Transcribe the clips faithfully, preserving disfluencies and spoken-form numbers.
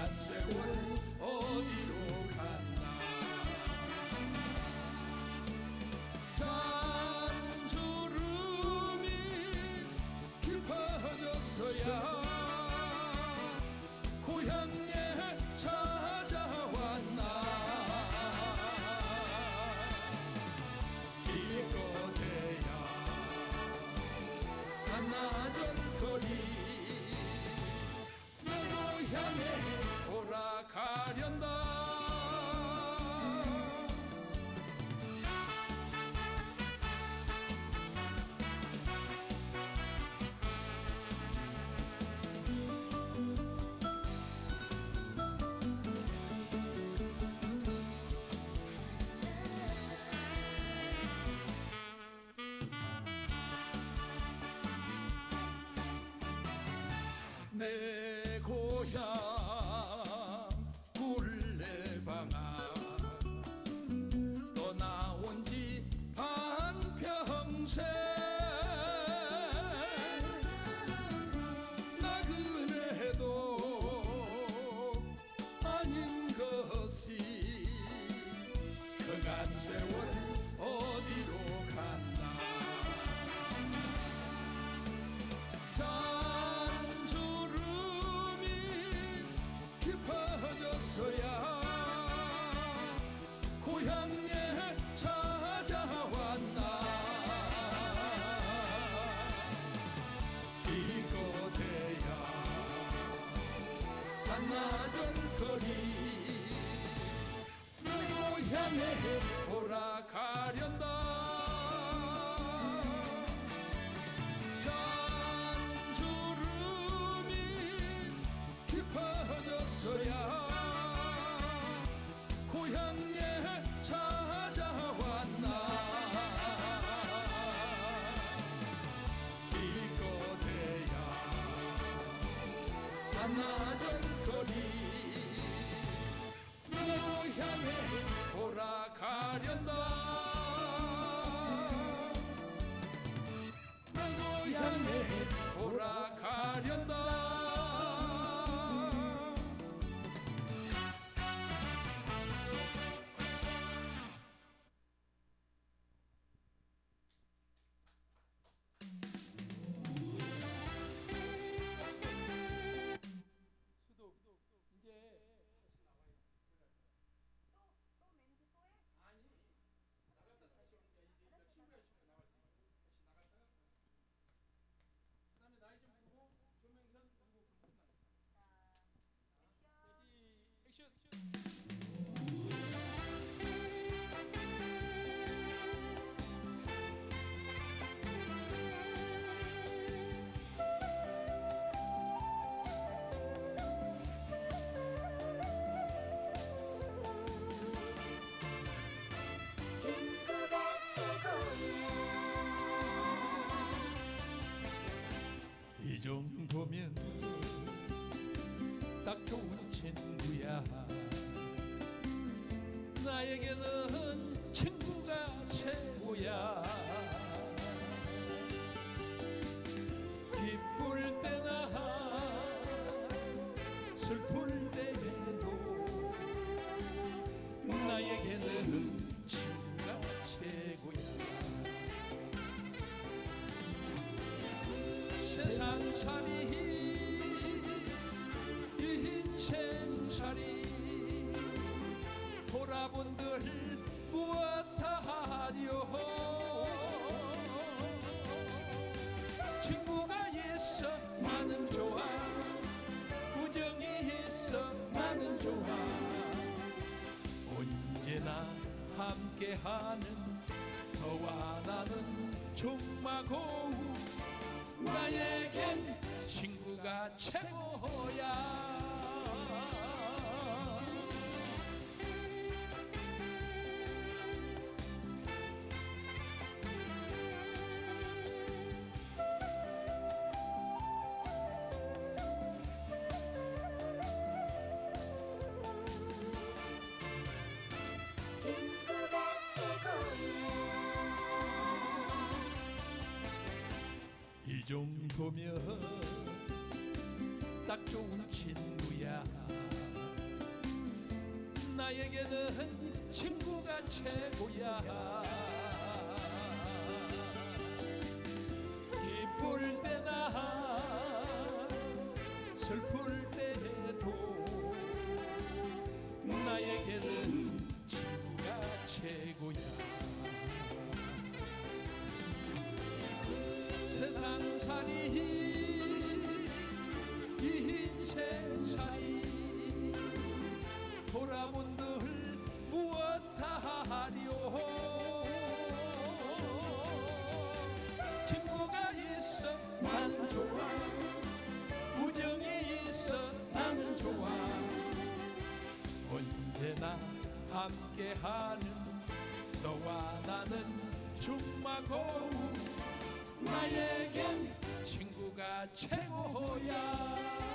세월은 어디로 갔나. 잔주름이 깊어졌어야 고향에 찾아왔나. 기껏해야 한나절 거리 내 고향에 돌아가련다. 내 고향 굴레방아 떠나온 지 반평생. 나그네도 아닌 것이 그간 세월은 어디로 갔나. 깊어졌어야 고향에 찾아왔나. 이곳에야 한나절 거리 내 고향에 돌아가련다. 잔주름이 깊어졌어야 고향에 찾아왔나. 이곳에야 한나절 거리 내 고향에 돌아가련다. 내 고향에 돌아가련다. 이제 다시 나와요. 또, 또 멘트 또 해? 아니 나갔다 다시 오는 게 이제 친구야 친구 나갈 때 다시 나갔다가 그다음에 나이 좀 부르고 조명선 부르고 그럼 끝나요. 자, 액션. 레디 액션. 액션. 이 정도면 딱 좋은 친구야. 나에게는 친구가 최고야. 기쁠 때나 슬플 때에도 나에게는 친구가 최고야. 세상살이 인생살이 돌아본들 무엇하려. 친구가 있어 나는 좋아. 우정이 있어 나는 좋아. 언제나 함께하는 너와 나는 정마고 나에겐 친구가 최고야. 이 정도면 딱 좋은 친구야. 나에게는 친구가 최고야. 기쁠 때나 슬플 때도 나에게는 친구가 최고야. 세상살이 이 인생살이 돌아본들 무엇하리오. 친구가 있어 나는 좋아. 우정이 있어 나는 좋아. 언제나 함께하는 너와 나는 춤마고 나에겐 친구가 최고야.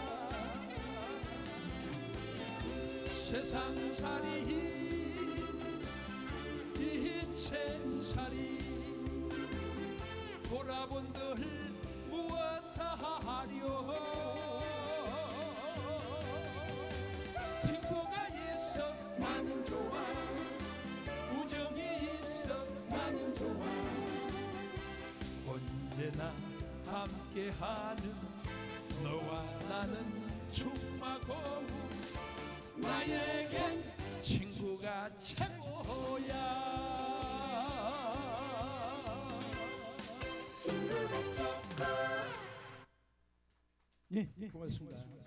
세상살이 인생살이 돌아본들 무엇하리오. 친구가 있어 나는 좋아. 우정이 있어 나는 좋아. 언제나 함께하는 너와 나는 춤마고 나에겐 친구가 최고야. 친구가 최고. 예, 고맙습니다.